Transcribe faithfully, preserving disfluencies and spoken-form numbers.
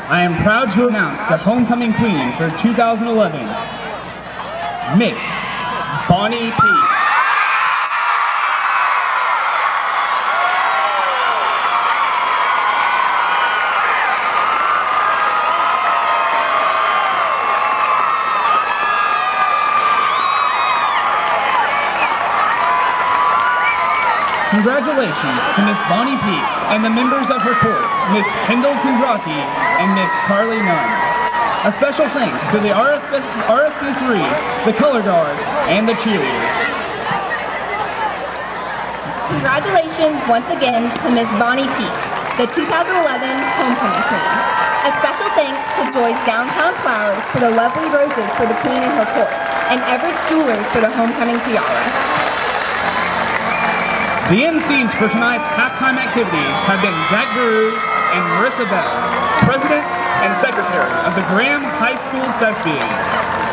I am proud to announce the homecoming queen for two thousand eleven, Miss Bonnie Peak. Congratulations to Miss Bonnie Peaks and the members of her court, Miss Kendall Kondraki and Miss Carly Nunn. A special thanks to the R S B three, the Color Guard, and the cheerleaders. Congratulations once again to Miss Bonnie Peaks, the two thousand eleven Homecoming Queen. A special thanks to Joy's Downtown Flowers for the lovely roses for the Queen and her court, and Everett's Jewelers for the homecoming tiara. The M Cs for tonight's halftime activities have been Zach Baru and Marissa Bell, President and Secretary of the Graham High School Thespians.